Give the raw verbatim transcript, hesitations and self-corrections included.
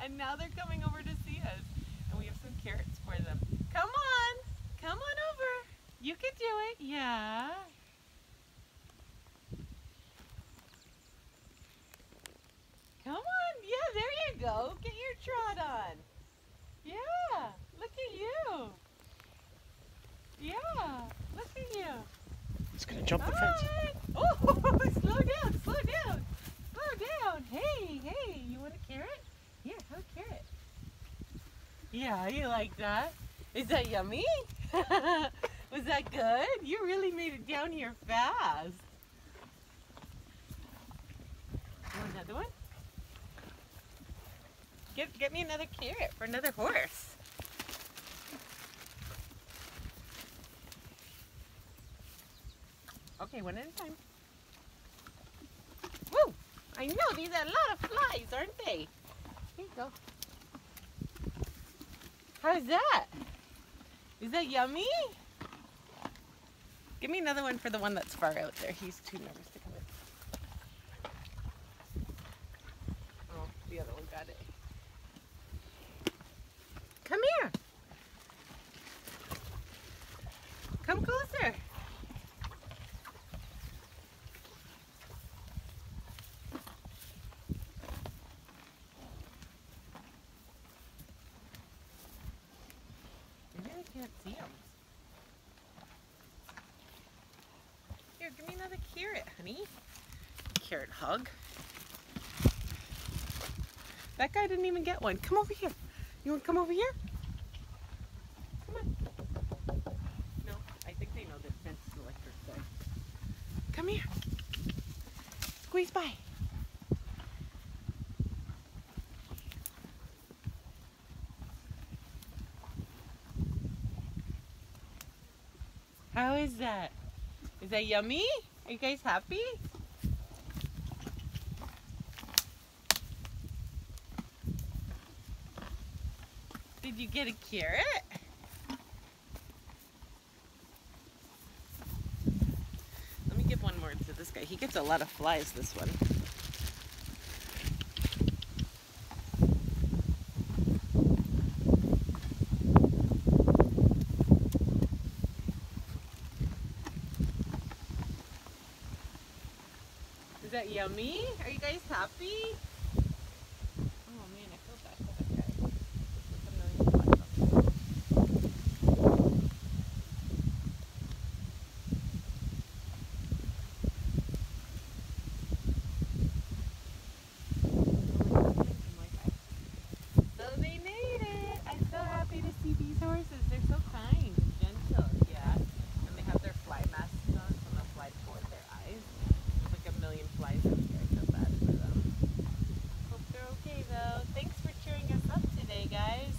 And now they're coming over to see us. And we have some carrots for them. Come on. Come on over. You can do it. Yeah. Come on. Yeah, there you go. Get your trot on. Yeah. Look at you. Yeah. Look at you. It's going to jump the fence. Hi. Oh, slow down. Slow down. Slow down. Hey, hey. You want a carrot? Here, have a carrot. Yeah, you like that? Is that yummy? Was that good? You really made it down here fast. You want another one? Get, get me another carrot for another horse. Okay, one at a time. Woo! I know, these are a lot of flies, aren't they? Here you go. How's that? Is that yummy? Give me another one for the one that's far out there. He's too nervous to come in. Oh, the other one got it. Come here. Come closer. I really can't see him. Here, give me another carrot, honey. Carrot hug. That guy didn't even get one. Come over here. You want to come over here? Come on. No, I think they know that fence is electric there. Come here. Squeeze by. How is that? Is that yummy? Are you guys happy? Did you get a carrot? Let me give one more to this guy. He gets a lot of flies, this one. Is that yummy? Are you guys happy? Oh man, I feel bad for that guy. With a million flies on him. So they made it! I'm so happy to see these horses. They're so kind and gentle, yeah. And they have their fly masks on so no flies toward their eyes. There's like a million flies out here. I feel bad for them. Hope they're okay though. Thanks for cheering us up today, guys.